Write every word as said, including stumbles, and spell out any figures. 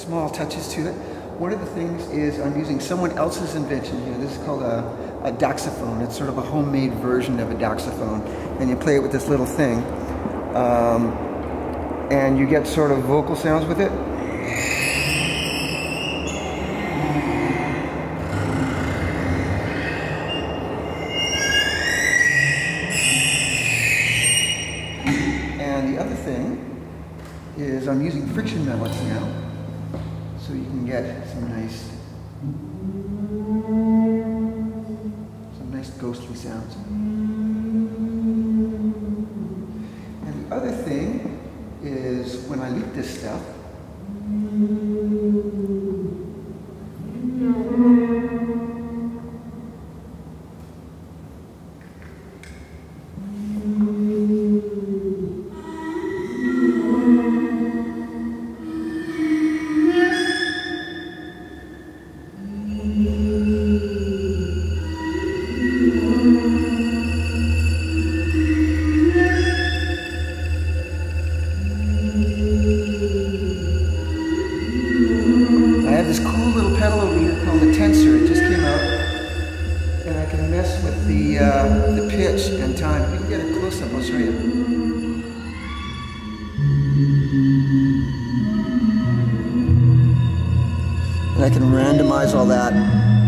small touches to it. One of the things is I'm using someone else's invention here. This is called a, a doxaphone. It's sort of a homemade version of a doxaphone. And you play it with this little thing. Um, and you get sort of vocal sounds with it. And the other thing is I'm using friction mallets now, so you can get some nice, some nice ghostly sounds. And the other thing is when I loop this stuff, this cool little pedal over here called the tensor. It just came out, and I can mess with the uh, the pitch and time. If you can get a close up, I'll show you. And I can randomize all that.